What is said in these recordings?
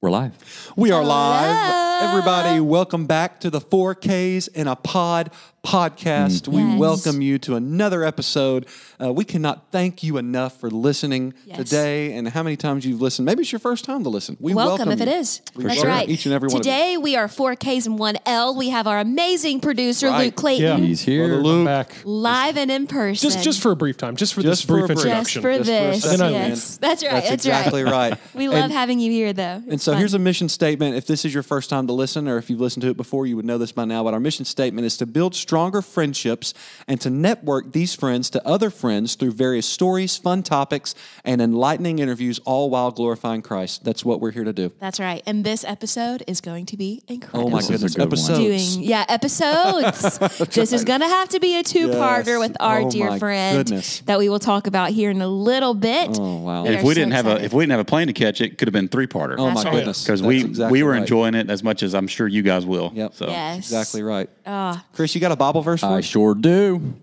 We're live. We are live. Hello. Everybody, welcome back to the 4Ks in a Pod podcast. We welcome you to another episode. We cannot thank you enough for listening today and how many times you've listened. Maybe it's your first time to listen. We welcome if you. it is. That's sure. right. Each and every one Today, of you. we are 4Ks and 1L. We have our amazing producer, Right. Luke Clayton, He's here. Brother Luke. Back. live and in person. Just for a brief time, just for Just this brief for a brief- introduction. Just for Just for a this. second, Yes. That's right. That's That's exactly right. We love And- having you here, though. And so here's a mission statement. If this is your first time to listen, or if you've listened to it before, you would know this by now. But our mission statement is to build stronger friendships and to network these friends to other friends through various stories, fun topics, and enlightening interviews, all while glorifying Christ. That's what we're here to do. That's right. And this episode is going to be incredible. Oh my This is a goodness, good one. episodes. Episodes. This is going to have to be a two-parter Yes. with our Oh dear my friend goodness. that we will talk about here in a little bit. Oh wow. We If are we so didn't have excited. a plane to catch, it could have been three-parter. Oh my That's right. goodness. Because That's we exactly were right. enjoying it as much as I'm sure you guys will. Yep. So. Yes. Exactly right. Kris, you got a Bible verse for I us? sure do.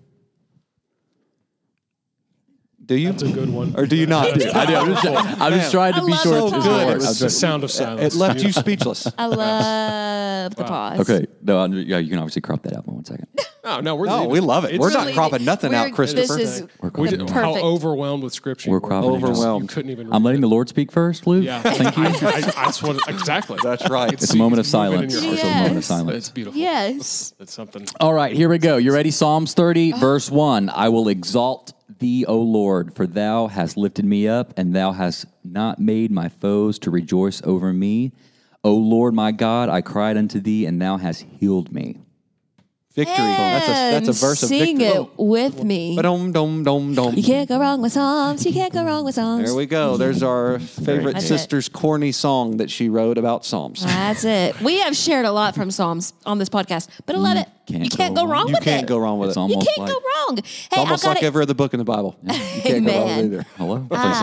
Do you? That's a good one. Or do you not? I do. I'm just trying to I be love sure it. it's So good. work. It was It's the sound of silence. It left you speechless. I love the pause. Okay. No, yeah, you can obviously crop that out for 1 second. No, we're No, leaving. we love it. It's We're not Really, cropping nothing out, we're- Christopher. This is We're we cropping did, it how perfect. overwhelmed with scripture. We're you were. cropping it out. Overwhelmed. You couldn't even. I'm read letting it. the Lord speak first, Luke. Yeah, Thank you. That's what exactly. That's right. It's a moment of It's moving in silence. your It's heart. a moment of Yes. silence. It's beautiful. Yes. It's something. All right, here we go. You ready? Psalms 30, verse 1. I will exalt thee, O Lord, for thou hast lifted me up, and thou hast not made my foes to rejoice over me. O Lord my God, I cried unto thee, and thou hast healed me. Victory. That's a verse of Sing victory. it with me. Dom dom dom dom. You can't go wrong with Psalms. You can't go wrong with Psalms. There we go. There's our favorite That's sister's corny song that she wrote about Psalms. That's it. We have shared a lot from Psalms on this podcast, but I love it. can't You can't go go wrong. wrong You with can't it. go wrong with It's it. almost You can't like, go wrong. Hey, It's almost I've like got every other book in the Bible. You can't go wrong with it either. Hello?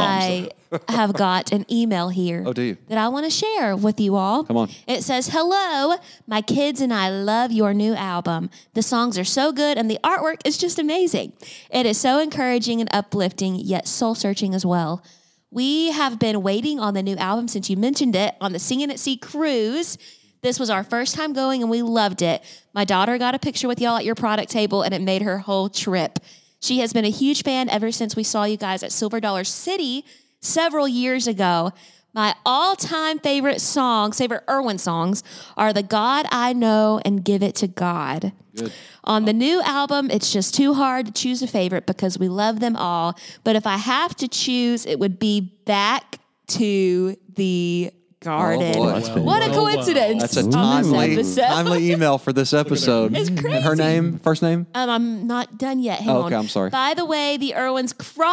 I have got an email here. Oh, do you? That I want to share with you all. Come on. It says, "Hello, my kids and I love your new album. The songs are so good and the artwork is just amazing. It is so encouraging and uplifting, yet soul-searching as well. We have been waiting on the new album since you mentioned it on the Singing at Sea cruise. This was our first time going and we loved it. My daughter got a picture with y'all at your product table and it made her whole trip. She has been a huge fan ever since we saw you guys at Silver Dollar City several years ago. My all-time favorite Erwin songs, are The God I Know and Give It to God. Good. On the new album, it's just too hard to choose a favorite because we love them all. But if I have to choose, it would be Back to the Garden." Oh, boy. That's What a coincidence. That's a on this episode. timely email for this episode. It's And her crazy. name, first name? I'm not done yet. Hang Oh, on. okay, I'm sorry. By the way, the Erwin's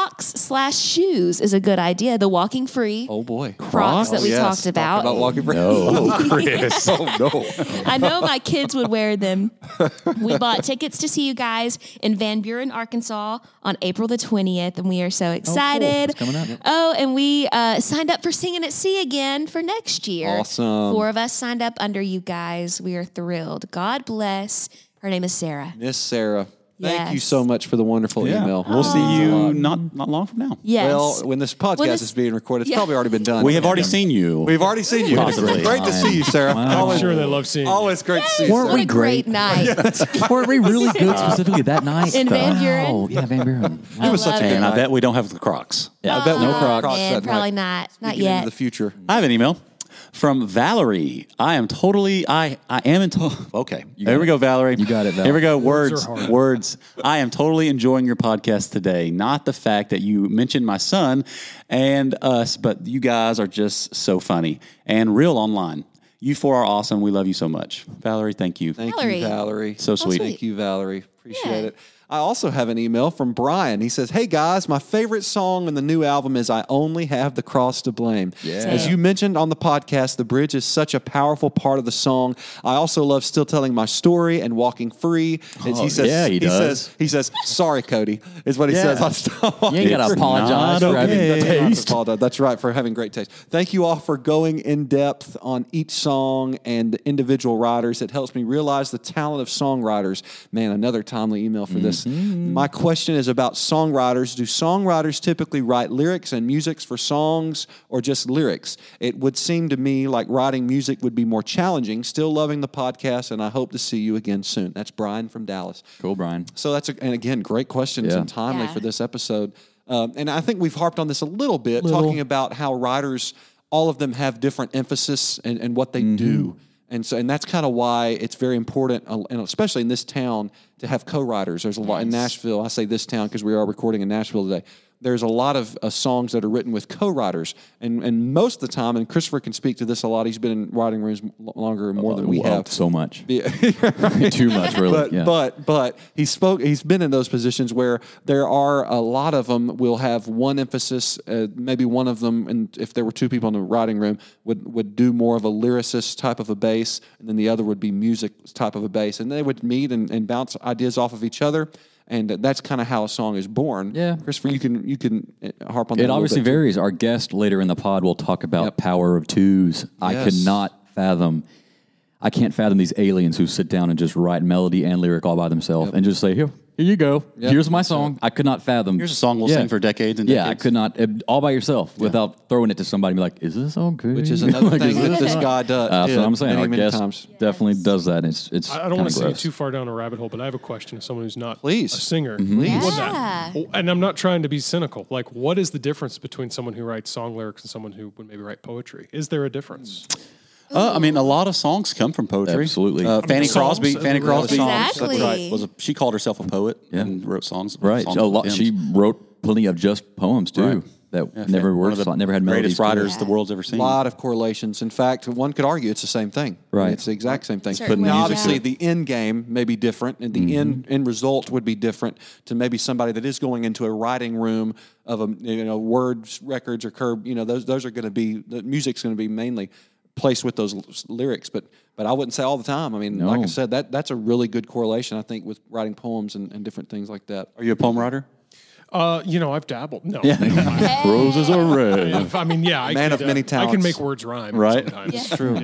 Crocs/shoes is a good idea. The walking free Oh, boy. Crocs that we talked about. Talk about walking free. Oh, Chris. Oh, no. I know my kids would wear them. We bought tickets to see you guys in Van Buren, Arkansas on April the 20th, and we are so excited. It's coming up. Oh, and we signed up for Singing at Sea again for next year. Awesome. 4 of us signed up under you guys. We are thrilled. God bless. Her name is Sarah. Miss Sarah. Thank you Yes. so much for the wonderful email. We'll see you not long from now. Yes. Well, when this podcast is being recorded, it's probably already been done. We have already seen you. We've already seen you. Possibly. It's great to see you, Sarah. Wow. Always, I'm sure they love seeing. always great to see you, Weren't Sarah. what we a great great? night. Weren't we really good specifically that night? In Van Buren? Oh, yeah, Van Buren. It was such a love good it. And I night. bet we don't have the Crocs. I bet no Crocs Man, that probably night. not. Not Speaking yet. into the future. I have an email from Valerie. I am okay. There we go, Valerie. You got it, Val. Here we go. Words are hard. Words. I am totally enjoying your podcast today. Not the fact that you mentioned my son and us, but you guys are just so funny and real online. You four are awesome. We love you so much. Valerie, thank you. Thank Valerie. you, Valerie. So sweet. Thank you, Valerie. Appreciate Yeah. it. I also have an email from Brian. He says, "Hey guys, my favorite song in the new album is I Only Have the Cross to Blame. Yeah. As you mentioned on the podcast, the bridge is such a powerful part of the song. I also love Still Telling My Story and Walking Free." As Oh, yeah, he does. He says, "Sorry, Cody," is what he Yeah. says on Stop You ain't got to apologize for having okay. good taste. That's right, for having great taste. Thank you all for going in depth on each song and the individual writers. It helps me realize the talent of songwriters. Man, another timely email for this Kris. My question is about songwriters. Do songwriters typically write lyrics and musics for songs or just lyrics? It would seem to me like writing music would be more challenging. Still loving the podcast, and I hope to see you again soon. That's Brian from Dallas. Cool, Brian. So and again, great questions and timely for this episode. And I think we've harped on this a little bit, talking about how writers, all of them have different emphasis and what they do. And that's kind of why it's very important, and especially in this town, to have co-writers. There's a lot in Nashville. I say this town because we are recording in Nashville today. There's a lot of songs that are written with co-writers, and most of the time, and Christopher can speak to this a lot. He's been in writing rooms longer and more than we have. So much, right. Too much, really. But he's been in those positions where there are a lot of them will have one emphasis. Maybe one of them, and if there were two people in the writing room, would do more of a lyricist type of a bass, and then the other would be music type of a bass, and they would meet and bounce ideas off of each other. And that's kind of how a song is born. Yeah, Christopher, you can harp on that. It obviously varies. Our guest later in the pod will talk about power of twos. I can't fathom these aliens who sit down and just write melody and lyric all by themselves and just say, here you go. Here's my song. I could not fathom. Here's a song we'll sing for decades and decades. Yeah, I could not, all by yourself without throwing it to somebody and be like, is this okay? Which is another thing that this guy does. That's what I'm saying. Our guest times. definitely does that. It's I don't want to send you too far down a rabbit hole, but I have a question of someone who's not a singer. And I'm not trying to be cynical. Like, what is the difference between someone who writes song lyrics and someone who would maybe write poetry? Is there a difference? I mean, a lot of songs come from poetry. Absolutely. Fanny Crosby. Exactly. She called herself a poet and wrote songs. Right. She wrote plenty of just poems too. Right. That never worked. Never had melodies. Greatest writers the world's ever seen. A lot of correlations. In fact, one could argue it's the same thing. Right. It's the exact same thing. Certainly, Now, obviously, the end game may be different, and the end result would be different to maybe somebody that is going into a writing room of words, records, or curb. Those are going to be the music's going to be mainly placed with those lyrics, but I wouldn't say all the time. I mean, like I said, that's a really good correlation, I think, with writing poems and different things like that. Are you a poem writer? I've dabbled. No. Roses are red. I mean, I Man of many talents. I can make words rhyme sometimes. It's true.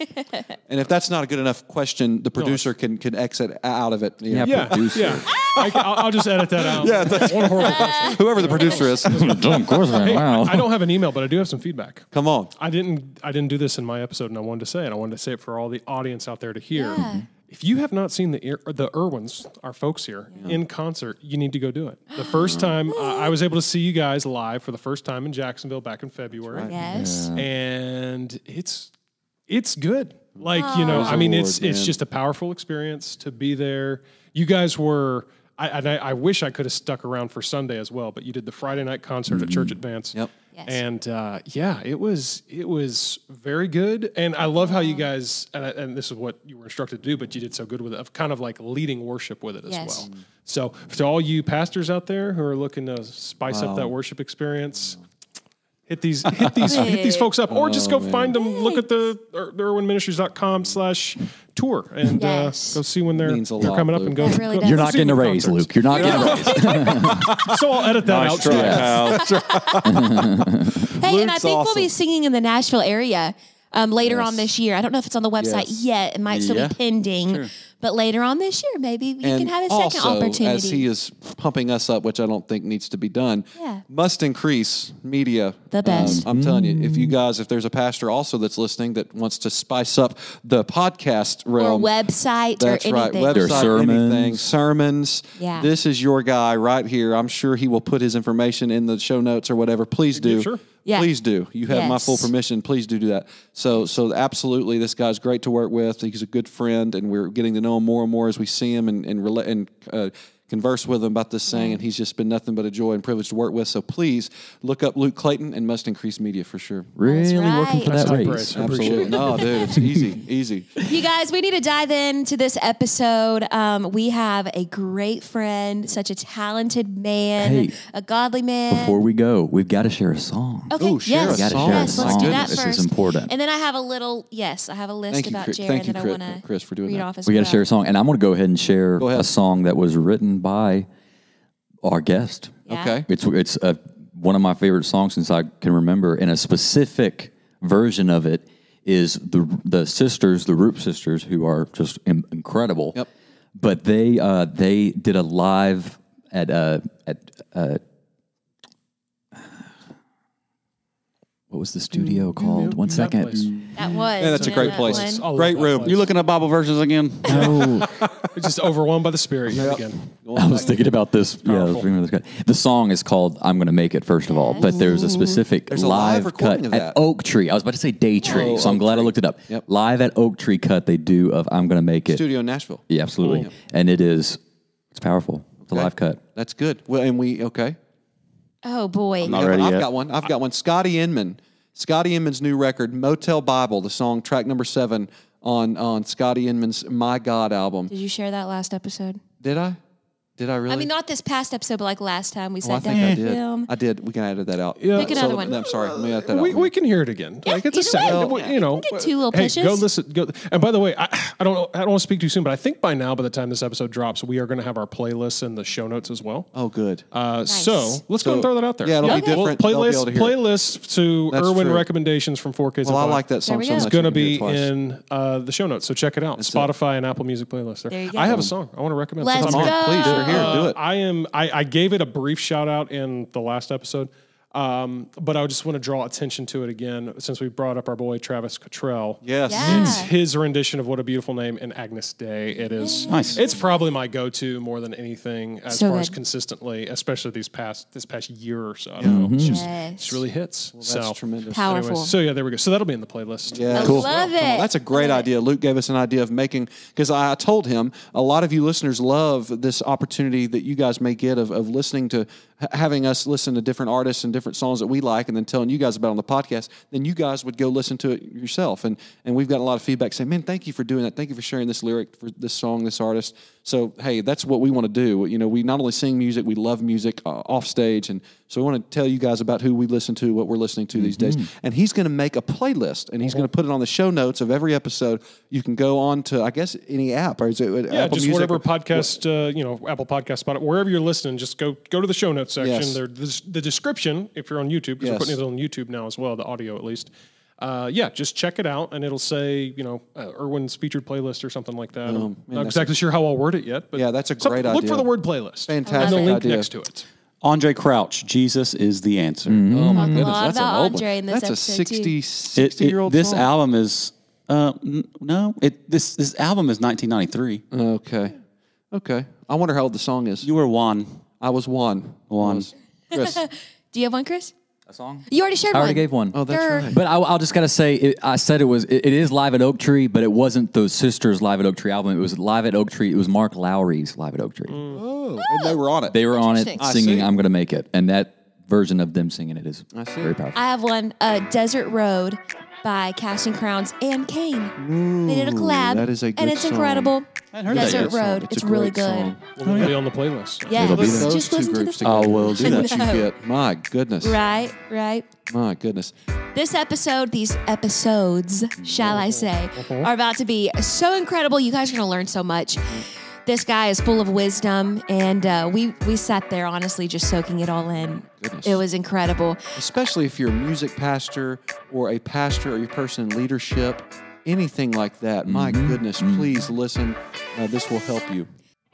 And if that's not a good enough question, the producer can exit out of it. Producer. I'll just edit that out. One horrible question. Whoever the producer is. Of course, wow. I don't have an email, but I do have some feedback. Come on. I didn't do this in my episode, and I wanted to say it. I wanted to say it for all the audience out there to hear. Yeah. If you have not seen the Erwins, our folks here, in concert, you need to go do it. The first time, I was able to see you guys live for the first time in Jacksonville back in February. Right. Yes. And it's good. Like, I mean, it's just a powerful experience to be there. You guys were... I wish I could have stuck around for Sunday as well, but you did the Friday night concert at Church Advance. Yep. Yes. And it was very good. And I love how you guys, and this is what you were instructed to do, but you did so good with it, of kind of like leading worship with it as well. So to all you pastors out there who are looking to spice up that worship experience, hit these folks up, or just go find them. Look at the erwinministries.com/tour and go see when they're coming up and go. Really You're not getting a raise, Luke. You're not getting a raise. So I'll edit that out. Hey, and I think we'll be singing in the Nashville area later on this year. I don't know if it's on the website yet. It might still be pending. Sure. But later on this year, maybe you can have a second opportunity. As he is pumping us up, which I don't think needs to be done, must increase media. The best. I'm telling you, if there's a pastor also that's listening that wants to spice up the podcast realm. Or website that's or anything. Right, website, sermons. anything, sermons. Yeah. This is your guy right here. I'm sure he will put his information in the show notes or whatever. Please do. Sure. Yeah. Please do. You have my full permission. Please do that. So absolutely, this guy's great to work with. He's a good friend, and we're getting to know him more and more as we see him and converse with him about this thing, and he's just been nothing but a joy and privilege to work with. So please look up Luke Clayton and Must Increase Media for sure. Really working for that race. Absolutely. No, dude, it's easy. You guys, we need to dive into this episode. We have a great friend, such a talented man, a godly man. Before we go, we've got to share a song. Okay, share a song. Yes, let's do that This first. is important. And then I have a list about Jaron that I want to Kris, for doing read that. off as We got well. to share a song, and I'm going to go ahead and share a song that was written by our guest. Yeah. Okay. It's one of my favorite songs since I can remember, and a specific version of it is the sisters, the Roop sisters, who are just incredible. Yep. But they did a live at what was the studio called? 1 second. That was. Yeah, that's a great place. One. I love Great that room. place. You looking at Bible verses again? No, We're just overwhelmed by the Spirit yet again. I was thinking about this. Yeah, I was thinking about this guy. The song is called "I'm Gonna Make It." First of all, but there's a specific There's a live live recording cut of at that. Oak Tree. I was about to say Daytree, so I'm Oak glad I Tree. looked it up. Yep. Live at Oak Tree cut they do of "I'm Gonna Make It." Studio in Nashville. Yeah, absolutely, and it's powerful. It's a live cut. That's good. Well, and okay. Oh boy. Not ready I've yet. got one. I've got one. Scotty Inman's new record, Motel Bible, the song track number 7 on Scotty Inman's My God album. Did you share that last episode? Did I? Did I really? I mean, not this past episode, but like last time we I sat think down I and did. film. I did. We can edit that out. Yeah. Pick another one. I'm sorry. Let me edit that out. We can hear it again. Like it's a either second, way. you know. Get 2 little hey, pushes. go listen. Go. And by the way, I don't want to speak too soon, but I think by now, by the time this episode drops, we are going to have our playlists in the show notes as well. Oh, good. So let's go and throw that out there. Yeah, it'll be different. They'll be able to hear it. Playlists to That's Erwin true. recommendations from 4Ks. Well, I like that song we so go. much. It's going to I can hear be it twice. in the show notes, so check it out. Spotify and Apple Music playlist. There you go. I have a song I want to recommend. Let's Since I'm go. here. Please, you're here. Do it. I gave it a brief shout out in the last episode, but I just want to draw attention to it again since we brought up our boy Travis Cottrell. Yes. Yeah. It's his rendition of "What a Beautiful Name" in Agnes Day. It is Nice. It's probably my go-to more than anything as So far as good. consistently, especially this past year or so. I don't know. It's just Yes. it's really hits. That's tremendous. Powerful. Anyways, so yeah, there we go. So that'll be in the playlist. Yeah, I love it. That's a great Love it. idea. Luke gave us an idea of making, because I told him a lot of you listeners love this opportunity that you guys may get of listening to, having us listen to different artists and different songs that we like and then telling you guys about on the podcast. Then you guys would go listen to it yourself. And we've gotten a lot of feedback saying, man, thank you for doing that. Thank you for sharing this lyric for this song, this artist. So, hey, that's what we want to do. You know, we not only sing music, we love music off stage. And so we want to tell you guys about who we listen to, what we're listening to these days. And he's going to make a playlist, and he's going to put it on the show notes of every episode. You can go on to, I guess, any app. Or is it Apple Just Music whatever or- podcast, Apple Podcast, Spotify, wherever you're listening, just go to the show notes section. Yes. The description, if you're on YouTube, because we're Yes. putting it on YouTube now as well, the audio at least. Just check it out, and it'll say, Erwin's featured playlist or something like that. I'm not exactly sure how I'll word it yet, but Yeah, that's a great Look idea. for the word playlist. Fantastic And the link idea. next to it. Andre Crouch, Jesus is the answer. Oh, my Talk a goodness. lot That's an about old Andre one. in this That's a episode, too. 60-year-old This song. album is this album is 1993. Okay. I wonder how old the song is. You were one. I was one. Chris. Do you have one, Chris? A song? You already shared I one. already gave one. Oh, that's Sure. right. But I'll just gotta say, I said it is live at Oak Tree, but it wasn't those sisters live at Oak Tree album. It was live at Oak Tree. It was Mark Lowry's live at Oak Tree. Oh, and they were on it. They were on it Interesting. I singing see. "I'm Gonna Make It," and that version of them singing it is see. very powerful. I have one, Desert Road by Casting Crowns and Kane. They did a collab. that is a good and it's song. incredible. I heard that Desert yet. Road. It's It's a really great good. song. It'll be on the playlist. Yeah. It'll be Those Just two listen to groups the together. Oh, will do See that. what you get. My goodness. Right. My goodness. These episodes, shall I say, are about to be so incredible. You guys are going to learn so much. This guy is full of wisdom, and we sat there honestly just soaking it all in. Goodness. It was incredible. Especially if you're a music pastor or a pastor or you're a person in leadership, anything like that. My goodness, please listen. This will help you.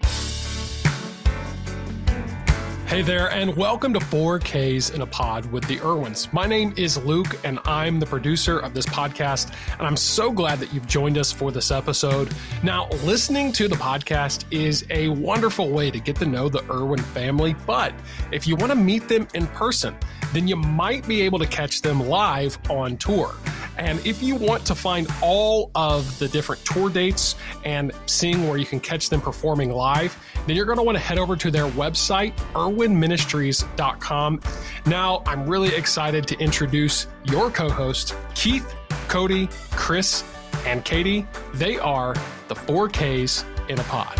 Hey there, and welcome to 4Ks in a Pod with the Erwins. My name is Luke, and I'm the producer of this podcast, and I'm so glad that you've joined us for this episode. Now, listening to the podcast is a wonderful way to get to know the Erwin family, but if you want to meet them in person, then you might be able to catch them live on tour. And if you want to find all of the different tour dates and seeing where you can catch them performing live, then you're going to want to head over to their website, erwinministries.com. Now, I'm really excited to introduce your co-hosts, Keith, Kody, Kris, and Katie. They are the 4Ks in a Pod.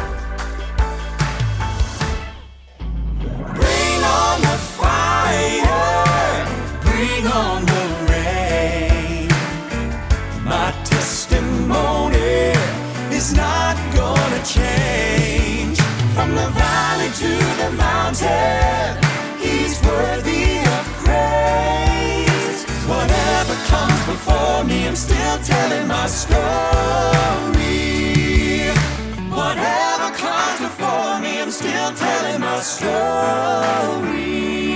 Bring on the fire, bring on the rain. My testimony is not gonna change. From the valley to the mountain, he's worthy of praise. Whatever comes before me, I'm still telling my story. Whatever comes still telling my story.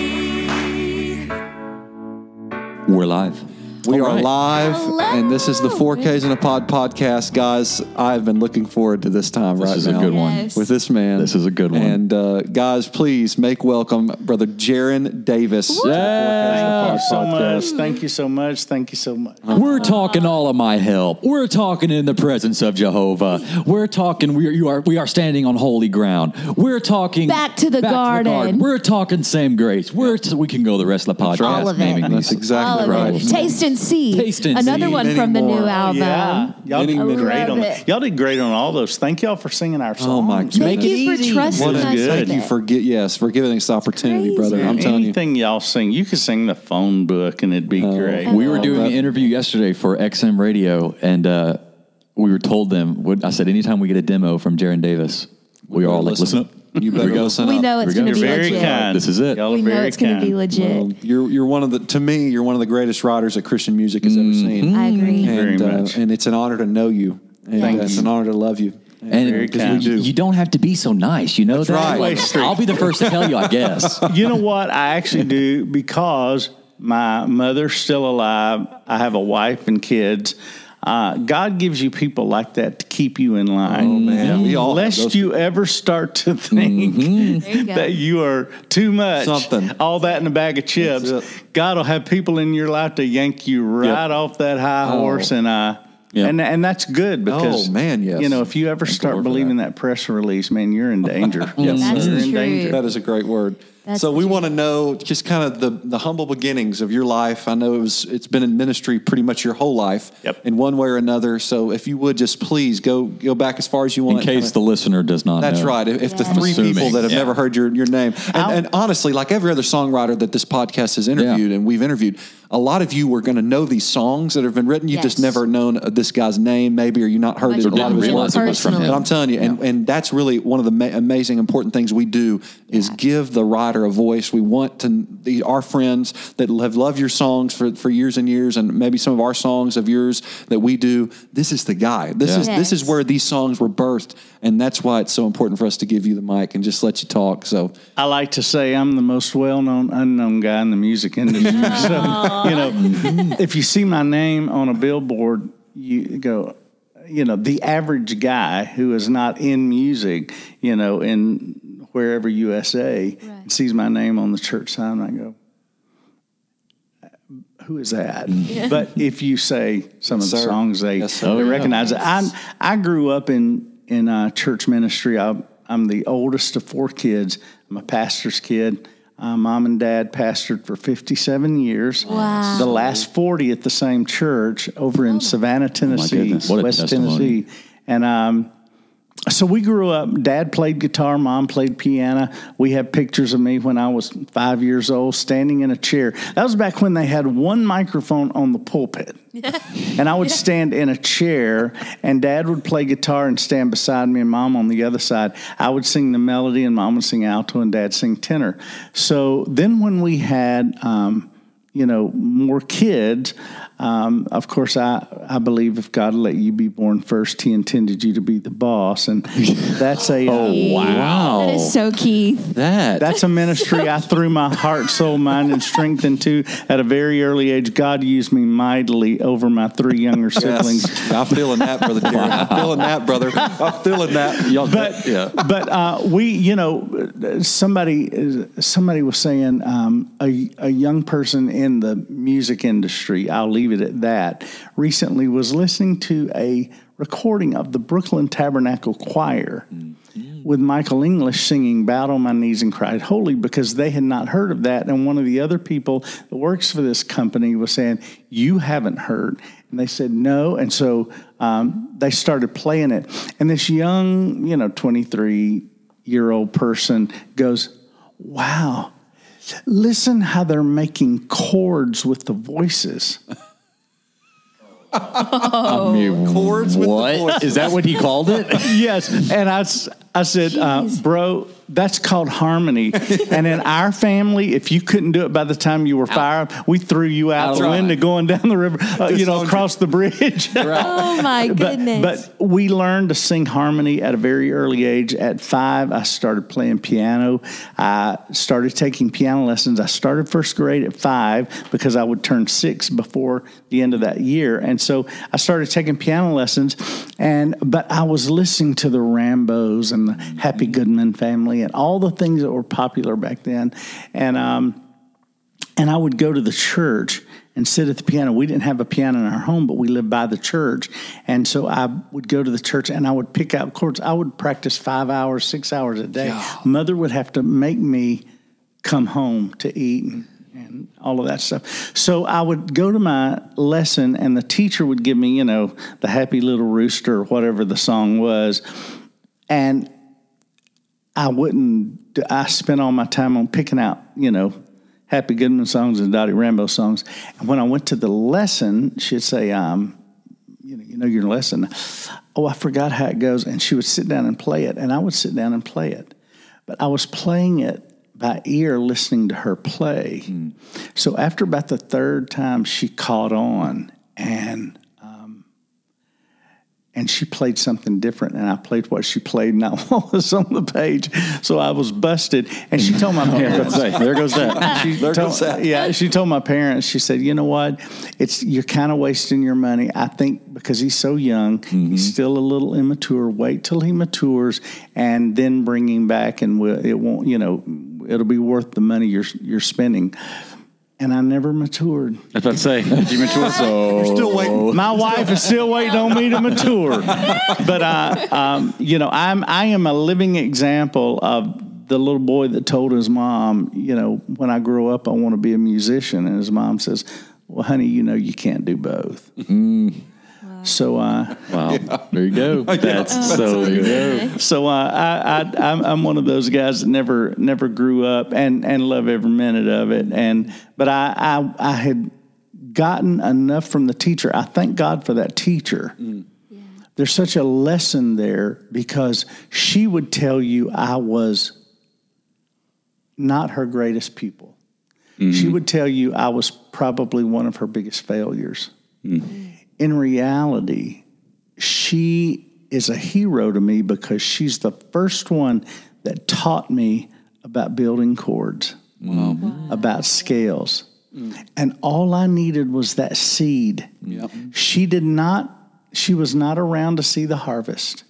We're live. We All are right. live, and this is the 4Ks in a Pod podcast. Guys, I've been looking forward to this time right now. This is a good one. Yes. With this man. This is a good one. And guys, please make welcome Brother Geron Davis. to the 4Ks in a Pod Thank you so podcast. much. Thank you so much. Thank you so much. We're talking all of my help. We're talking in the presence of Jehovah. We're talking. We are standing on holy ground. We're talking Back to the garden. We're talking same grace. We can go the rest of the podcast. All of it. naming That's these. exactly All of right. it. Taste and see. Taste and Another see. one Many from the more. new album. Yeah, y'all Many, did many. great on Love it. it. Y'all did great on all those. Thank y'all for singing our songs. Oh, my Thank goodness. you for trusting What us a, with thank you it. for giving us the opportunity, Crazy. brother. I'm telling you. Anything y'all sing, you could sing the phone book and it'd be great. We were doing an interview yesterday for XM Radio, and we were told them. I said, anytime we get a demo from Geron Davis, we are all like, listen up. You better listen We up. know it's Here we going to go. be You're very legit. kind. This is it. Y'all are We know very it's going to be kind. legit. You're one of the, to me, you're one of the greatest writers that Christian music has ever seen. I agree. Very And, much. and it's an honor to know you. And Thank it's you. an honor to love you. And Very because we kind. do. you don't have to be so nice, you know that? right. Like, I'll be the first to tell you, I guess. You know what? I actually do because my mother's still alive. I have a wife and kids. God gives you people like that to keep you in line. Oh, man. We all have Lest those you ever start to think There you go. that you are too much. Something. All that in a bag of chips. That's God will have people in your life to yank you right off that high horse, and and that's good because man, yes. you know, if you ever start Lord for believing that press release, man, you're in danger. Yes, That's sir. You're in true. danger. That is a great word. That's So the we truth. want to know just kind of the humble beginnings of your life. I know it's been in ministry pretty much your whole life, Yep. in one way or another. So if you would just please go back as far as you want. In case the listener does not That's know. right. If the Yeah. three Assuming, people that have yeah. never heard your name, and honestly, like every other songwriter that this podcast has interviewed and we've interviewed, a lot of you were going to know these songs that have been written. You've just Yes. never known this guy's name, maybe, or you not heard Much it. A lot didn't of his realize work. it was from him. But I'm telling you, and that's really one of the amazing, important things we do is give the writer a voice. We want our friends that have loved your songs for years and years, and maybe some of our songs of yours that we do. This is the guy. This Yes. is where these songs were birthed, and that's why it's so important for us to give you the mic and just let you talk. So I like to say I'm the most well-known unknown guy in the music industry. So, you know, if you see my name on a billboard, you go, you know, the average guy who is not in music, you know, in wherever USA, sees my name on the church sign, I go, who is that? But if you say some of the Sir. songs, they Yes, sir. they recognize it. I grew up in church ministry. I'm the oldest of 4 kids. I'm a pastor's kid. Mom and dad pastored for 57 years. Wow. The last 40 at the same church over in Savannah, Tennessee, goodness. What a West testimony. Tennessee. And so we grew up, Dad played guitar, Mom played piano. We have pictures of me when I was 5 years old standing in a chair. That was back when they had one microphone on the pulpit. And I would stand in a chair, and Dad would play guitar and stand beside me, and Mom on the other side. I would sing the melody, and Mom would sing alto, and Dad sing tenor. So then when we had, you know, more kids, of course, I believe if God let you be born first, He intended you to be the boss, and that's a Wow. That is so Keith. that's a ministry I threw my heart, soul, mind, and strength into at a very early age. God used me mightily over my 3 younger siblings. yes, I'm feeling that, Brother Geron. I'm feeling that, brother. I'm feeling that. Y'all, But we, you know, somebody was saying a young person in the music industry, I'll leave it at that, recently was listening to a recording of the Brooklyn Tabernacle Choir with Michael English singing Bowed on My Knees and Cried Holy, because they had not heard of that. And one of the other people that works for this company was saying, you haven't heard. And they said, no. And so they started playing it. And this young, 23-year-old person goes, wow, listen how they're making chords with the voices. chords with the What? voices. Is that what he called it? Yes. And I said, bro, that's called harmony. And in our family, if you couldn't do it by the time you were 5, we threw you out the window going down the river, across the bridge. Oh, my goodness. But we learned to sing harmony at a very early age. At 5, I started playing piano. I started taking piano lessons. I started first grade at 5 because I would turn 6 before the end of that year. And so I started taking piano lessons, but I was listening to the Rambos and the Happy Goodman family and all the things that were popular back then. And I would go to the church and sit at the piano. We didn't have a piano in our home, but we lived by the church. And so I would go to the church and I would pick out chords. I would practice 5 hours, 6 hours a day. Yeah. Mother would have to make me come home to eat and all of that stuff. So I would go to my lesson and the teacher would give me, the Happy Little Rooster or whatever the song was. And I spent all my time on picking out, Happy Goodman songs and Dottie Rambo songs. And when I went to the lesson, she'd say, your lesson. Oh, I forgot how it goes. And she would sit down and play it. And I would sit down and play it. But I was playing it by ear, listening to her play. So after about the 3rd time, she caught on. And she played something different, and I played what she played, not what was on the page. So I was busted. And she told my parents, there goes that. Yeah, she told my parents, she said, you know what? You're kind of wasting your money. I think because he's so young, he's still a little immature. Wait till he matures, and then bring him back, and it'll be worth the money you're spending. And I never matured. I was about to say, did you mature? You're still waiting. My wife is still waiting on me to mature. But I am a living example of the little boy that told his mom, when I grow up, I want to be a musician. And his mom says, well, honey, you can't do both. So, wow, there you go. That's so good. So, I'm one of those guys that never grew up and love every minute of it. But I had gotten enough from the teacher. I thank God for that teacher. Yeah. There's such a lesson there because she would tell you I was not her greatest pupil. She would tell you I was probably one of her biggest failures. In reality, she is a hero to me because she's the first one that taught me about building chords, about scales. And all I needed was that seed. Yep. She was not around to see the harvest.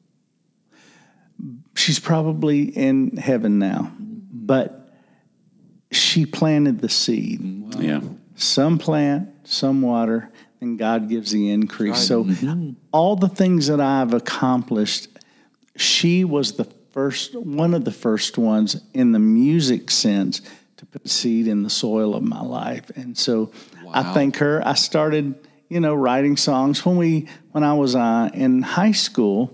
She's probably in heaven now, but she planted the seed. Wow. Yeah. Some plant, some water, and God gives the increase. Right. So all the things that I've accomplished, she was one of the first ones in the music sense to put seed in the soil of my life. And so I thank her. I started, writing songs. When I was in high school,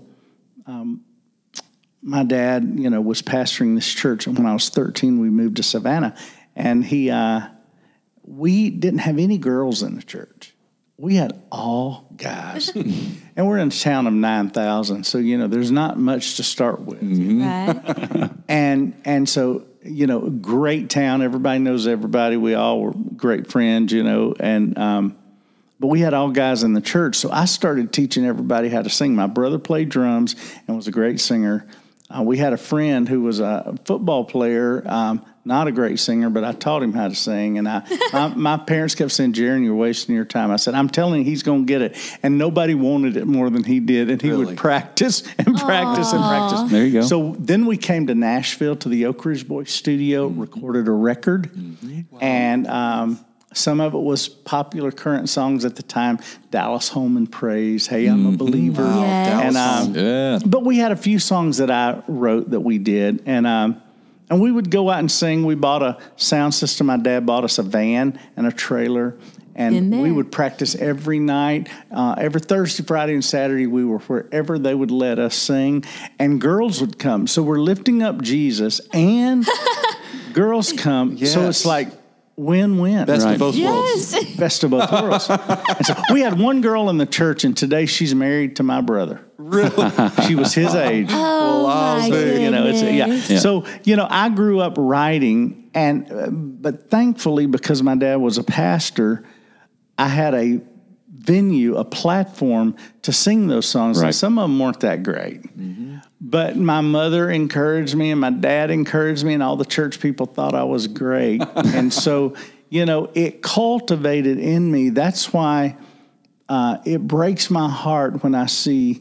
my dad, was pastoring this church. And when I was 13, we moved to Savannah. And we didn't have any girls in the church. We had all guys. And we're in a town of 9,000. So, there's not much to start with. Right. And so, great town. Everybody knows everybody. We all were great friends, but we had all guys in the church. So I started teaching everybody how to sing. My brother played drums and was a great singer. We had a friend who was a football player, not a great singer, but I taught him how to sing. And my parents kept saying, Geron, you're wasting your time. I said, I'm telling you, he's going to get it. And nobody wanted it more than he did. And he would practice and practice and practice. There you go. So then we came to Nashville to the Oak Ridge Boys studio, recorded a record. Wow. And some of it was popular current songs at the time. Dallas Home and Praise, Hey, I'm a Believer. Wow. Yes. And, but we had a few songs that I wrote that we did. And we would go out and sing. We bought a sound system. My dad bought us a van and a trailer. And we would practice every night. Every Thursday, Friday, and Saturday, we were wherever they would let us sing. And girls would come. So we're lifting up Jesus and girls come. Yes. So it's like win-win. Best of both worlds. Best of both worlds. And so we had one girl in the church, and today she's married to my brother. Really? She was his age. Oh, my goodness. You know, yeah. So, you know, I grew up writing, but thankfully, because my dad was a pastor, I had a venue, a platform to sing those songs. Right. And some of them weren't that great. But my mother encouraged me and my dad encouraged me, and all the church people thought I was great. And so, you know, it cultivated in me. That's why it breaks my heart when I see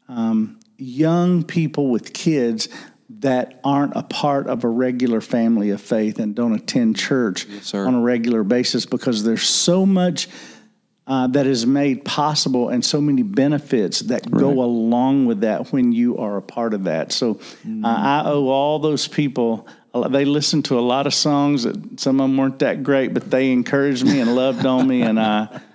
young people with kids that aren't a part of a regular family of faith and don't attend church on a regular basis, because there's so much that is made possible and so many benefits that go along with that when you are a part of that. So I owe all those people. They listened to a lot of songs that some of them weren't that great, but they encouraged me and loved on me, and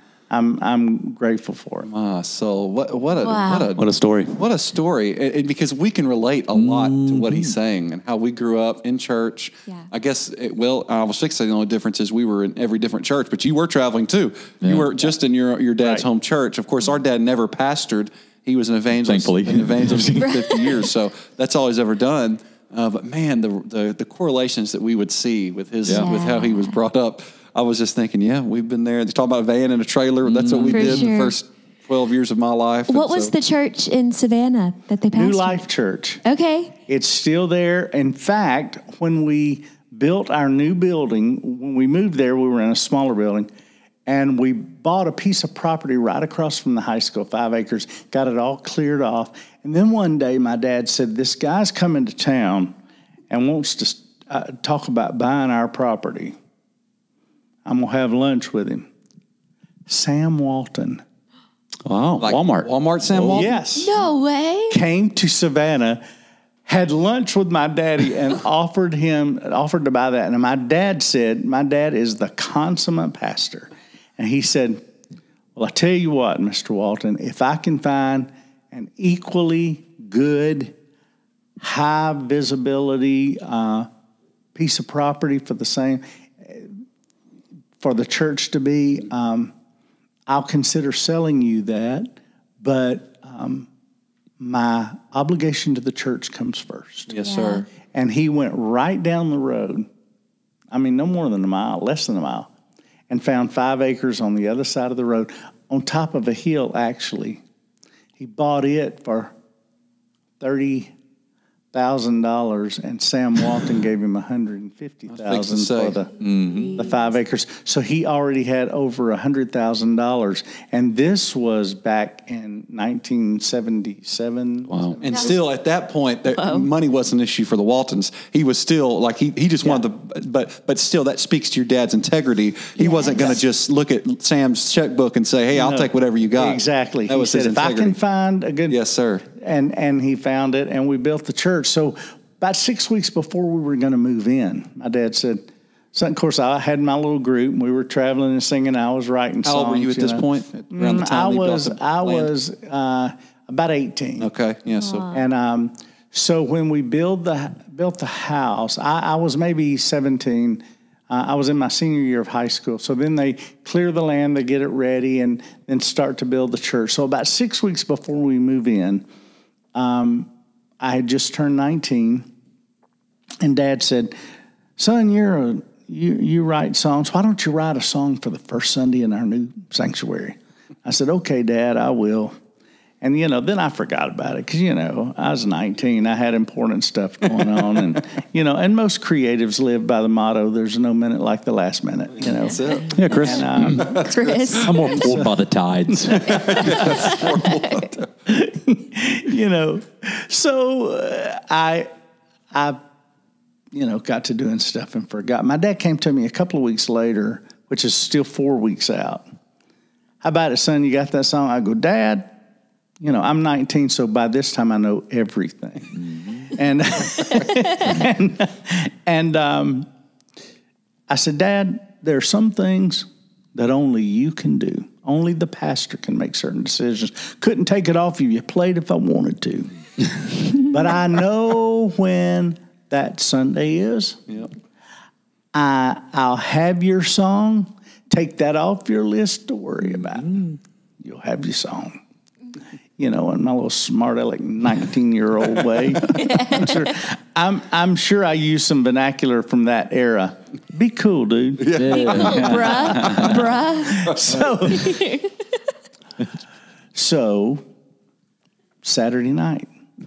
I'm grateful for it. My soul, what What a story. What a story! And because we can relate a lot to what he's saying and how we grew up in church. Yeah. I guess I was fixing the only difference is we were in every different church, but you were traveling too. You were just in your dad's home church. Of course, our dad never pastored. He was an evangelist. Thankfully. An evangelist for 50 years, so that's all he's ever done. But man, the correlations that we would see with his with how he was brought up. I was just thinking, we've been there. They talk about a van and a trailer. That's what we did the first 12 years of my life. What was the church in Savannah that they pastored? New Life Church. Okay. It's still there. In fact, when we built our new building, when we moved there, we were in a smaller building, and we bought a piece of property right across from the high school, 5 acres, got it all cleared off. And then one day my dad said, this guy's coming to town and wants to talk about buying our property. I'm going to have lunch with him. Sam Walton. Wow. Walmart. Walmart Sam Walton? Yes. No way. Came to Savannah, had lunch with my daddy, and offered to buy that. And my dad is the consummate pastor. And he said, well, I tell you what, Mr. Walton, if I can find an equally good, high visibility piece of property for the church to be, I'll consider selling you that, but my obligation to the church comes first. Yes, sir. And he went right down the road, I mean, no more than a mile, less than a mile, and found 5 acres on the other side of the road, on top of a hill, actually. He bought it for $30,000, and Sam Walton gave him $150,000 for the 5 acres. So he already had over $100,000, and this was back in 1977. Wow! And still, at that point, money wasn't an issue for the Waltons. He was still like he just wanted but still, that speaks to your dad's integrity. He wasn't going to just look at Sam's checkbook and say, "Hey, I'll take whatever you got." Exactly. That He was said, his "If I integrity. can find a good Yes, sir. And he found it, and we built the church. So about 6 weeks before we were going to move in, my dad said, so of course, I had my little group, and we were traveling and singing. I was writing songs. How old were you at this point? Around the time I was about 18. Okay, yeah. So And so when we built the house, I was maybe 17. I was in my senior year of high school. So then they clear the land, they get it ready, and then start to build the church. So about 6 weeks before we move in, I had just turned 19, and Dad said, son, you write songs. Why don't you write a song for the first Sunday in our new sanctuary? I said, okay, Dad, I will. And, then I forgot about it because, I was 19. I had important stuff going on. And, and most creatives live by the motto, there's no minute like the last minute, That's it. Yeah, Kris. And, Chris. I'm more pulled by the tides. So I got to doing stuff and forgot. My dad came to me a couple of weeks later, which is still 4 weeks out. How about it, son? You got that song? I go, Dad, I'm 19, so by this time I know everything. Mm-hmm. And I said, Dad, there are some things that only you can do. Only the pastor can make certain decisions. Couldn't take it off you. You played if I wanted to. But I know when that Sunday is. Yep. I'll have your song. Take that off your list to worry about. You'll have your song. in my little smart aleck 19-year-old way. I'm sure I used some vernacular from that era. Be cool, dude. Be cool, bruh. So Saturday night.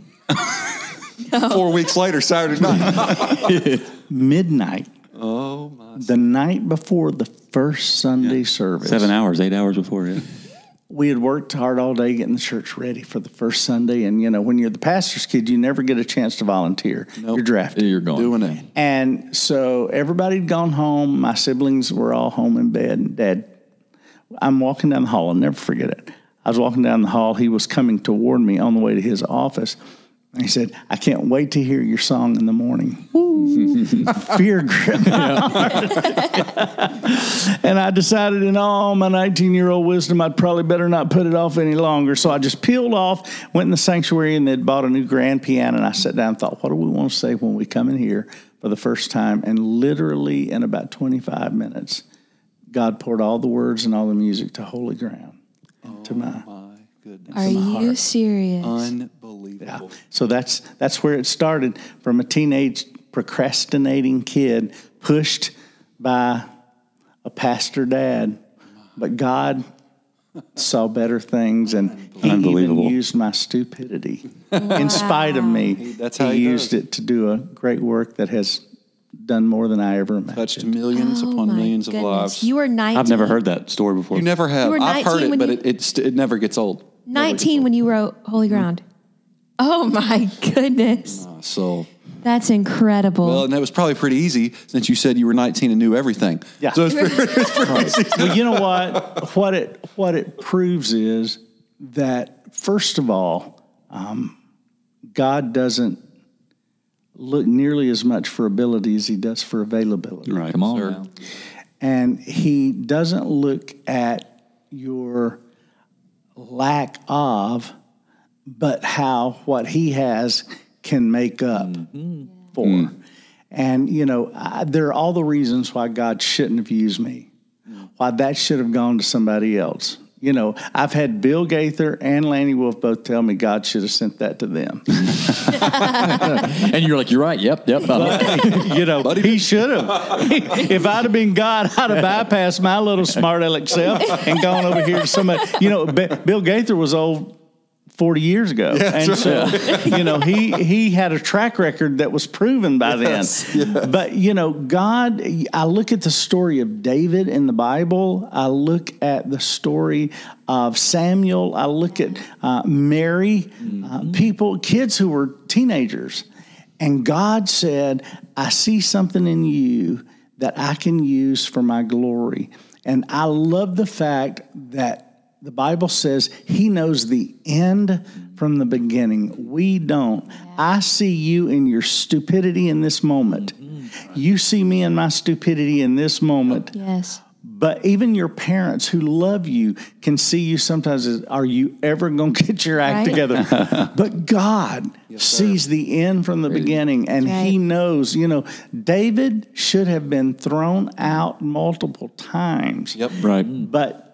4 weeks later, Saturday night. Midnight. Oh, my. The night before the first Sunday service. 7 hours, 8 hours before, yeah. We had worked hard all day getting the church ready for the first Sunday. And, when you're the pastor's kid, you never get a chance to volunteer. Nope. You're drafted. You're going. Doing it. And so everybody had gone home. My siblings were all home in bed. And Dad, I'm walking down the hall. I'll never forget it. I was walking down the hall. He was coming toward me on the way to his office. And he said, I can't wait to hear your song in the morning. Fear gripped my heart. And I decided in all my 19-year-old wisdom, I'd probably better not put it off any longer. So I just peeled off, went in the sanctuary, and they'd bought a new grand piano. And I sat down and thought, what do we want to say when we come in here for the first time? And literally in about 25 minutes, God poured all the words and all the music to holy ground. To my goodness. Are you serious? Unbelievable. Yeah. So that's where it started, from a teenage procrastinating kid pushed by a pastor dad. But God saw better things, and he even used my stupidity in spite of me. That's how he he used does. it to do a great work that has done more than I ever imagined. Touched millions upon my millions of goodness. lives. You were 19. I've never heard that story before. You never have. You were I've heard 19 it, when but you- it never gets old. 19 when you wrote Holy Ground. Oh my goodness. So, That's incredible. well, and that was probably pretty easy since you said you were 19 and knew everything. Yeah. So it's pretty easy. Well, you know what? What it proves is that, first of all, God doesn't look nearly as much for ability as he does for availability. Right. Come on Sir. now. And he doesn't look at your lack of, but how what he has can make up for. And, there are all the reasons why God shouldn't have used me, why that should have gone to somebody else. I've had Bill Gaither and Lanny Wolf both tell me God should have sent that to them. And you're like, you're right. Yep. He should have. If I'd have been God, I'd have bypassed my little smart aleck self and gone over here to somebody. Bill Gaither was old 40 years ago. Yeah, and so, he had a track record that was proven by then. But, God, I look at the story of David in the Bible. I look at the story of Samuel. I look at Mary, kids who were teenagers. And God said, I see something in you that I can use for my glory. And I love the fact that the Bible says he knows the end from the beginning. We don't. I see you in your stupidity in this moment. You see me in my stupidity in this moment. Yes. But even your parents who love you can see you sometimes as, are you ever going to get your act together? But God sees the end from the beginning, and he knows, David should have been thrown out multiple times. Yep. Right. But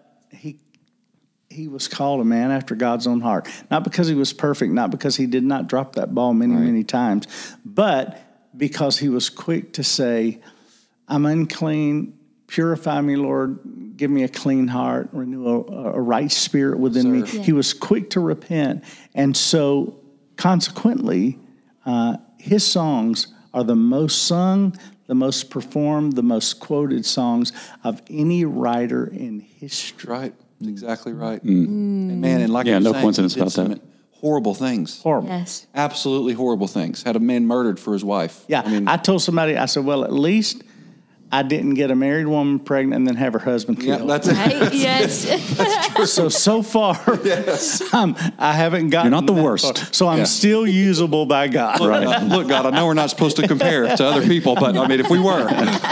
he was called a man after God's own heart. Not because he was perfect, not because he did not drop that ball many times, but because he was quick to say, I'm unclean, purify me, Lord, give me a clean heart, renew a right spirit within me. Yeah. He was quick to repent. And so consequently, his songs are the most sung, the most performed, the most quoted songs of any writer in history. Right. That's exactly right. And man, and like Yeah, you're no saying, coincidence he did about some that. horrible things. Horrible. Yes. Absolutely horrible things. Had a man murdered for his wife. Yeah, I told somebody, I said, well, at least I didn't get a married woman pregnant and then have her husband Yeah, killed. that's it. Right? Yes. So far, I haven't gotten You're not the that worst. far. So I'm still usable by God. Look, God, I know we're not supposed to compare to other people, but I mean, if we were,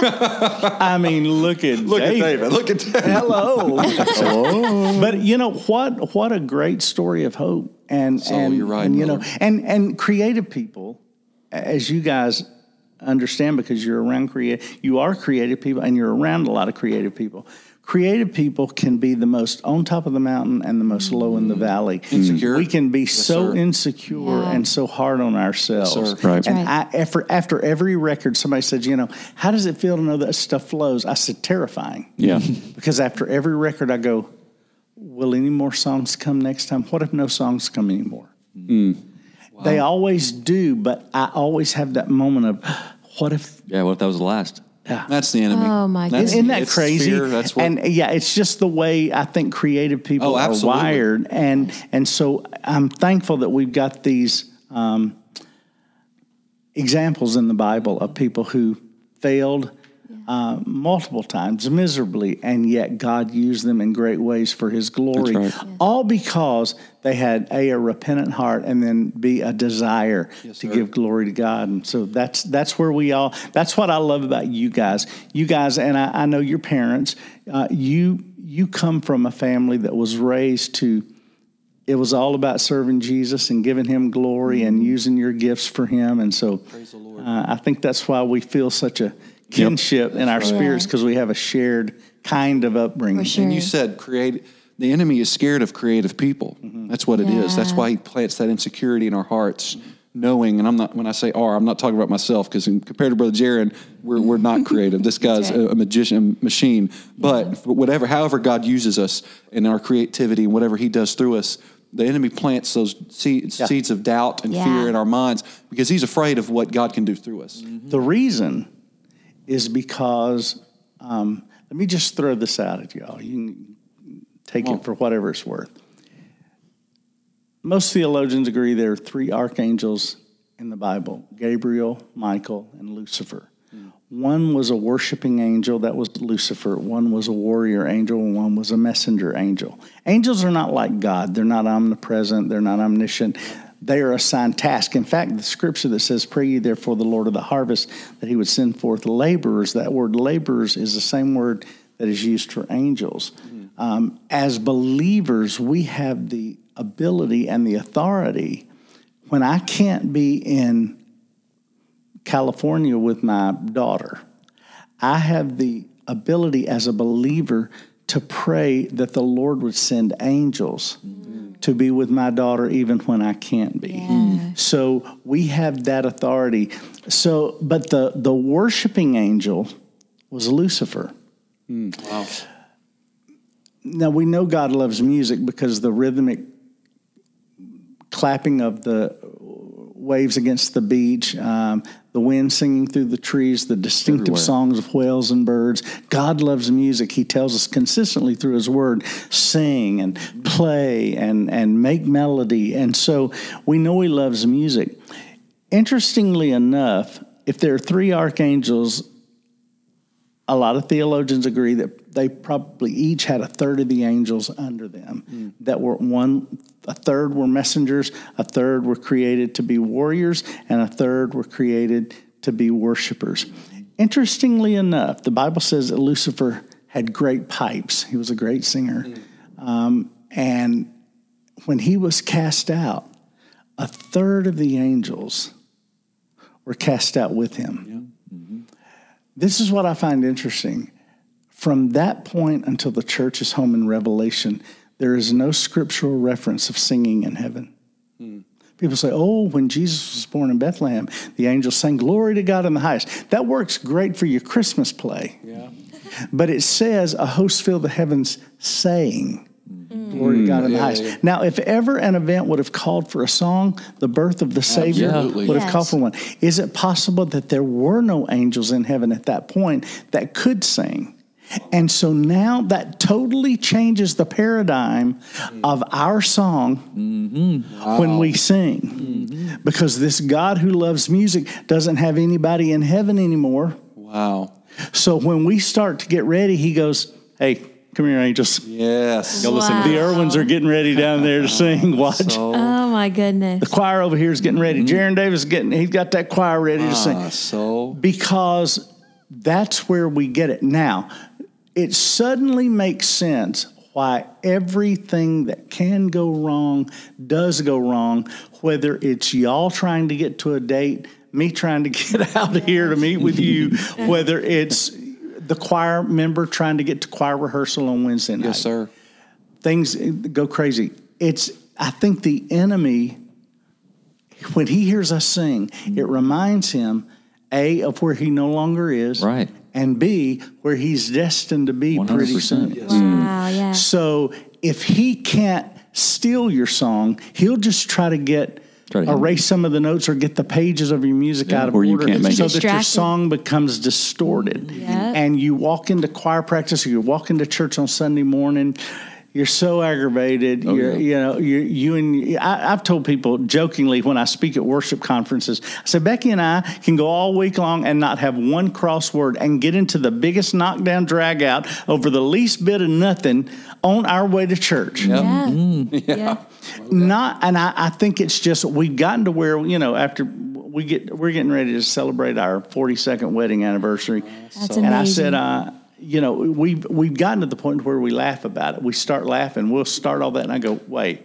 I mean, look at David. Look at David. Hello. Hello. But you know what a great story of hope. And So you're right, and brother. and creative people, as you guys understand because you're around you are creative people and you're around a lot of creative people. Creative people can be the most on top of the mountain and the most low in the valley. Insecure. We can be so sir. insecure and so hard on ourselves. Yes, sir. Right. And after every record, somebody said, how does it feel to know that stuff flows? I said, terrifying. Yeah. Because after every record, I go, will any more songs come next time? What if no songs come anymore? Wow. They always do, but I always have that moment of, what if? Yeah, what if that was the last? Yeah. That's the enemy. Oh, my goodness. Isn't that it's crazy? Fear, that's what, and it's just the way I think creative people are absolutely. wired. And so I'm thankful that we've got these examples in the Bible of people who failed multiple times miserably, and yet God used them in great ways for his glory. That's right. All because they had a repentant heart and then B, a desire to give glory to God. And so that's where that's what I love about you guys. You guys, and I know your parents, you come from a family that was raised to, it was all about serving Jesus and giving him glory and using your gifts for him. And so praise the Lord. I think that's why we feel such a kinship in our spirits, because we have a shared kind of upbringing. Sure. And you said the enemy is scared of creative people. That's what it is. That's why he plants that insecurity in our hearts, knowing, and when I say I'm not talking about myself, because compared to Brother Geron, we're not creative. This guy's a magician, machine. But however God uses us in our creativity and whatever he does through us, the enemy plants those seeds of doubt and fear in our minds because he's afraid of what God can do through us. The reason is because, let me just throw this out at y'all. You can take it for whatever it's worth. Most theologians agree there are 3 archangels in the Bible: Gabriel, Michael, and Lucifer. One was a worshiping angel, that was Lucifer. One was a warrior angel, and one was a messenger angel. Angels are not like God. They're not omnipresent. They're not omniscient. They are assigned tasks. In fact, the scripture that says, pray ye therefore the Lord of the harvest, that he would send forth laborers, that word laborers is the same word that is used for angels. As believers, we have the ability and the authority. When I can't be in California with my daughter, I have the ability as a believer to pray that the Lord would send angels to be with my daughter even when I can't be. So we have that authority. So, but the worshiping angel was Lucifer. Wow. Now we know God loves music because the rhythmic clapping of the waves against the beach, the wind singing through the trees, the distinctive songs of whales and birds. God loves music. He tells us consistently through his word, sing and play and make melody. And so we know he loves music. Interestingly enough, if there are 3 archangels, a lot of theologians agree that they probably each had a third of the angels under them. That were a third were messengers, a third were created to be warriors, and a third were created to be worshipers. Interestingly enough, the Bible says that Lucifer had great pipes. He was a great singer. And when he was cast out, a third of the angels were cast out with him. This is what I find interesting. From that point until the church is home in Revelation, there is no scriptural reference of singing in heaven. People say, when Jesus was born in Bethlehem, the angels sang, glory to God in the highest. That works great for your Christmas play. But it says, a host filled the heavens saying, glory to God in the highest. Now, if ever an event would have called for a song, the birth of the Savior would have called for one. Is it possible that there were no angels in heaven at that point that could sing? And so now that totally changes the paradigm of our song when we sing. Because this God who loves music doesn't have anybody in heaven anymore. Wow. So when we start to get ready, he goes, hey, come here, angels. Yes. Go listen. The Erwins are getting ready down there to sing. Watch. Oh, my goodness. The choir over here is getting ready. Jaron Davis he's got that choir ready to sing. Because that's where we get it. Now, it suddenly makes sense why everything that can go wrong does go wrong, whether it's y'all trying to get to a date, me trying to get out here to meet with you, whether it's the choir member trying to get to choir rehearsal on Wednesday night. Yes, sir. Things go crazy. I think the enemy, when he hears us sing, it reminds him, A, of where he no longer is. Right. And B, where he's destined to be 100%. pretty soon. Yes. Wow, yeah. So if he can't steal your song, he'll just try to erase some of the notes or get the pages of your music out of or you order can't make so it. that your Distracted. song becomes distorted. Yep. And you walk into choir practice or you walk into church on Sunday morning, you're so aggravated. I've told people jokingly when I speak at worship conferences, I said, Becky and I can go all week long and not have one crossword and get into the biggest knockdown drag out over the least bit of nothing on our way to church. Yep. Yeah. I think it's just we've gotten to where, after we're getting ready to celebrate our 42nd wedding anniversary. That's and amazing. I said, we've gotten to the point where we laugh about it. We start laughing. We'll start all that, and I go, wait,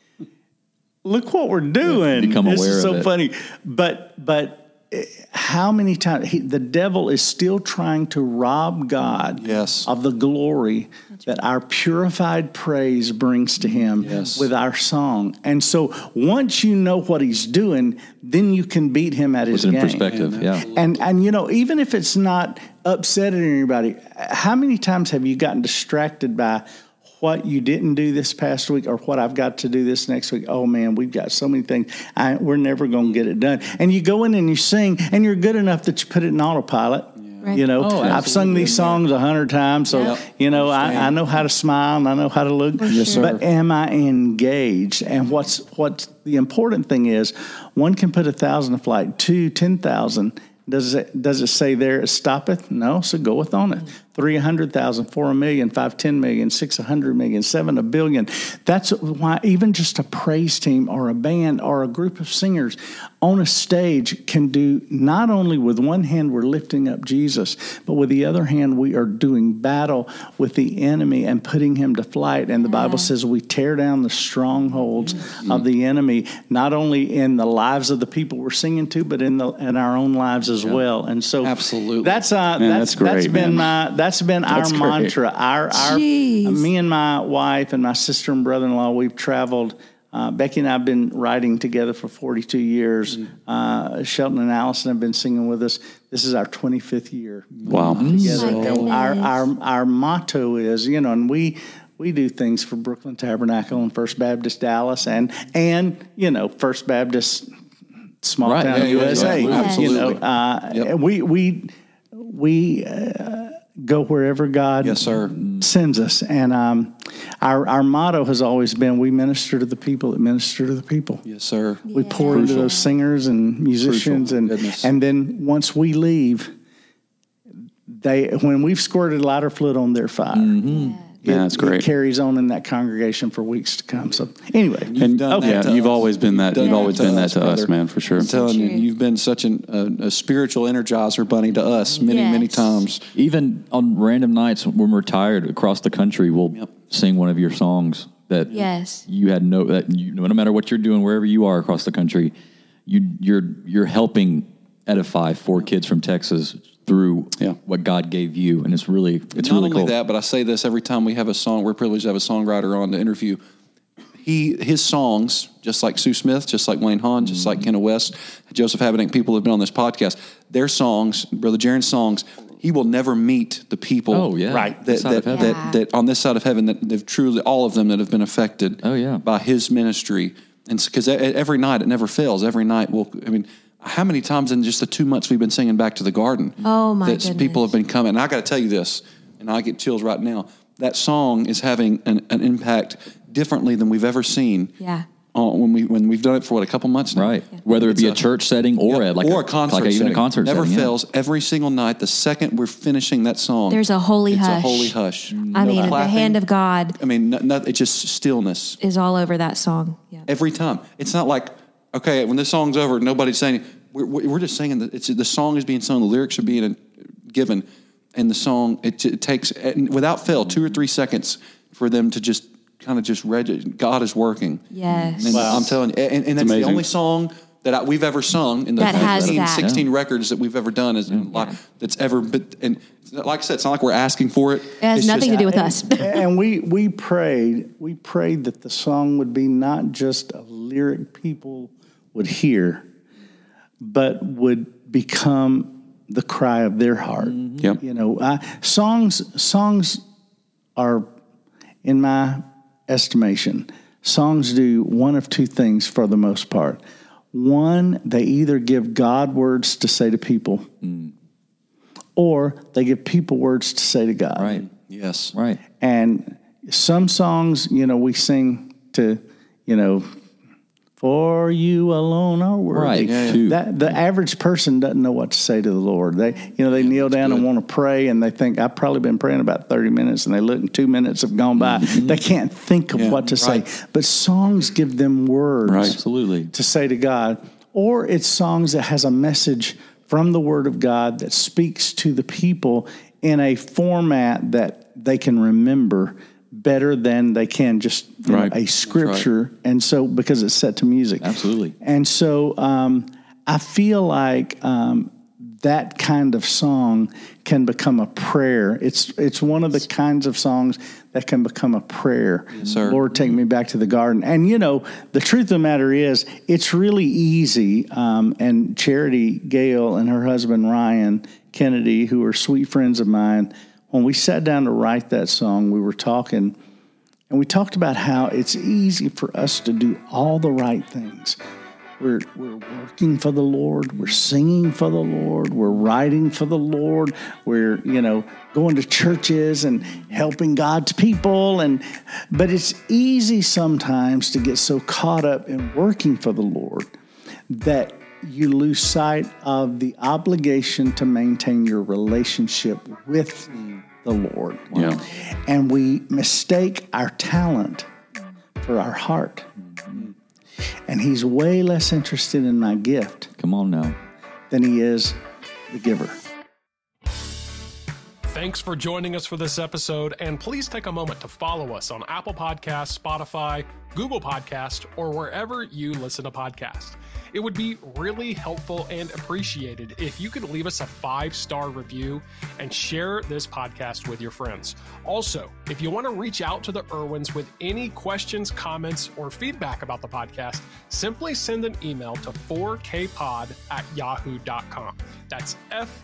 look what we're doing. Become this aware is so of it. funny. But how many times the devil is still trying to rob God Yes. of the glory that our purified praise brings to him Yes. with our song. And so once you know what he's doing, then you can beat him at his Put it in game. perspective. Yeah. And even if it's not upsetting anybody, how many times have you gotten distracted by what you didn't do this past week or what I've got to do this next week? Oh, man, we've got so many things. We're never going to get it done. And you go in and you sing, and you're good enough that you put it in autopilot. Right. I've sung these songs 100 times, so, Yep. I know how to smile and I know how to look. Yes, sir. But am I engaged? And what's the important thing is, one can put 1,000 to flight, 2, 10,000. Does it say there it stoppeth? No, so goeth on it. 300,000, 4 a million, 5, 10 million, 6, 100 million, 7, a billion. That's why even just a praise team or a band or a group of singers on a stage can do, not only with one hand we're lifting up Jesus, but with the other hand we are doing battle with the enemy and putting him to flight. And the Bible says we tear down the strongholds of the enemy, not only in the lives of the people we're singing to, but in our own lives as well. And so Absolutely. that's great, been man. that's been our great. mantra. Our Jeez. me and my wife and my sister and brother-in-law, we've traveled. Becky and I have been writing together for 42 years. Shelton and Allison have been singing with us. This is our 25th year. Wow. Together. My And our motto is, and we do things for Brooklyn Tabernacle and First Baptist Dallas and First Baptist small Right. town Yeah, USA. yeah, absolutely. We go wherever God Yes, sir. sends us. And our motto has always been, we minister to the people that minister to the people. Yes, sir. We pour into those singers and musicians. Goodness. And then once we leave, when we've squirted lighter fluid on their fire, Yeah, that's great. it carries on in that congregation for weeks to come. So anyway, You've done that to you've us. always been that. You've always been that to us, brother. man, for sure. I'm telling you, true. you've been such a spiritual energizer bunny to us many Yes. times. Even on random nights when we're tired across the country, we'll sing one of your songs that Yes. you had no matter what you're doing, wherever you are across the country, you're helping edify 4 kids from Texas through what God gave you, and it's Not really only cool. that, but I say this every time we have a song. We're privileged to have a songwriter on to interview. His songs, just like Sue Smith, just like Wayne Hahn, just like Kenna West, Joseph Habedank, people who have been on this podcast, their songs, Brother Geron's songs, he will never meet the people Right. that on this side of heaven that they've truly, all of them that have been affected by his ministry. And because every night, it never fails. Every night, how many times in just the 2 months we've been singing Back to the Garden? Oh, my that goodness. people have been coming. And I got to tell you this, and I get chills right now. That song is having an impact differently than we've ever seen. Yeah. When we've done it for a couple months now. Right. Whether it be a church setting or Yeah, at like or a concert even setting. a concert Never setting. fails. Every single night, the second we're finishing that song, There's a holy it's hush. a holy hush. I mean, the clapping. hand of God It's just stillness is all over that song. Yeah. every time. It's not like, okay, when this song's over, nobody's saying. We're just singing. The song is being sung. The lyrics are being given, and the song it takes without fail 2 or 3 seconds for them to just kind of just register. God is working. Yes. And I'm telling you, and that's amazing. the only song that we've ever sung in the That has 15, that. 16 records that we've ever done. That's ever been, and like I said, it's not like we're asking for it. It has nothing to do with us. And we prayed that the song would be not just a lyric people would hear, but would become the cry of their heart. Yep. You know, songs are, in my estimation, songs do one of two things for the most part. One, they either give God words to say to people, or they give people words to say to God. Right. Yes. Right. And some songs, you know, we sing to, you know, for you alone are worthy. Right. Yeah. That the average person doesn't know what to say to the Lord. They kneel down and want to pray, and they think, I've probably been praying about 30 minutes, and they look and 2 minutes have gone by. They can't think of what to say. But songs give them words Absolutely. to say to God. Or it's songs that has a message from the Word of God that speaks to the people in a format that they can remember better than they can just know, a scripture. And so, because it's set to music. Absolutely. And so I feel like that kind of song can become a prayer. It's one of the kinds of songs that can become a prayer. Yes, sir. Lord, take me back to the garden. And, you know, the truth of the matter is, it's really easy. And Charity Gale and her husband, Ryan Kennedy, who are sweet friends of mine, when we sat down to write that song, we were talking, and we talked about how it's easy for us to do all the right things. We're working for the Lord. We're singing for the Lord. We're writing for the Lord. We're, you know, going to churches and helping God's people. But it's easy sometimes to get so caught up in working for the Lord that you lose sight of the obligation to maintain your relationship with the Lord. Yeah. And we mistake our talent for our heart. And he's way less interested in my gift Come on now. than he is the giver. Thanks for joining us for this episode, and please take a moment to follow us on Apple Podcasts, Spotify, Google Podcasts, or wherever you listen to podcasts. It would be really helpful and appreciated if you could leave us a 5-star review and share this podcast with your friends. Also, if you want to reach out to the Erwins with any questions, comments, or feedback about the podcast, simply send an email to 4kpod@yahoo.com. That's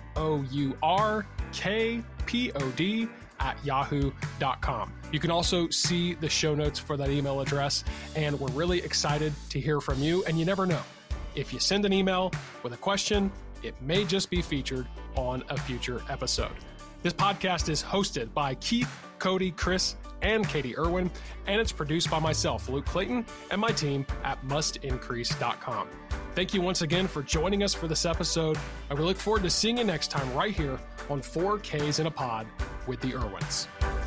FOURKPOD@yahoo.com. You can also see the show notes for that email address, and we're really excited to hear from you, and you never know. If you send an email with a question, it may just be featured on a future episode. This podcast is hosted by Keith, Kody, Kris, and Katie Erwin, and it's produced by myself, Luke Clayton, and my team at mustincrease.com. Thank you once again for joining us for this episode, and we look forward to seeing you next time right here on 4Ks in a Pod with the Erwins.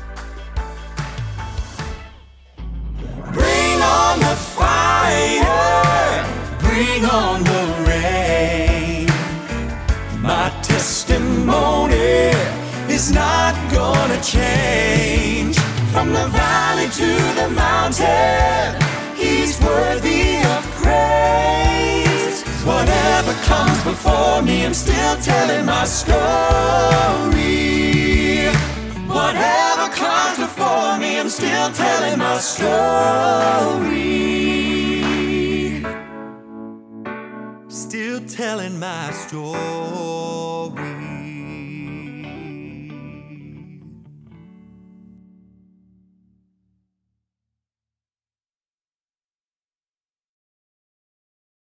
Bring on the fire, bring on the rain. My testimony is not gonna change. From the valley to the mountain, he's worthy of praise. Whatever comes before me, I'm still telling my story. Whatever comes before me, I'm still telling my story. Still telling my story.